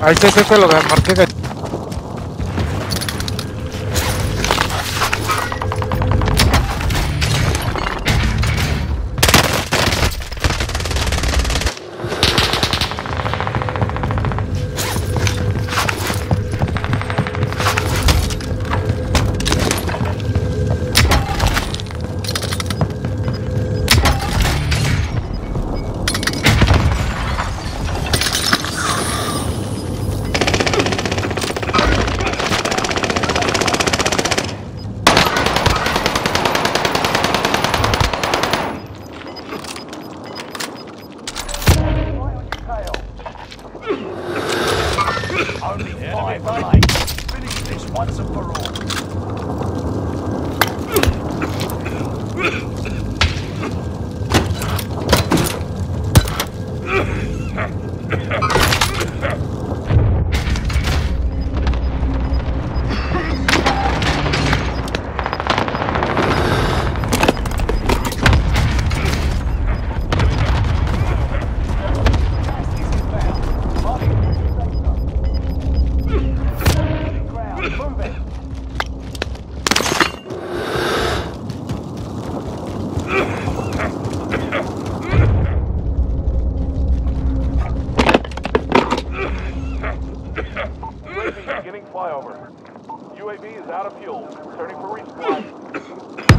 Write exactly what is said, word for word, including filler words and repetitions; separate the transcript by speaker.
Speaker 1: Ahí está, este es lo que marqué.
Speaker 2: Only five remain. Finish this once and for all. U A V beginning flyover. U A V is out of fuel. Turning for resupply.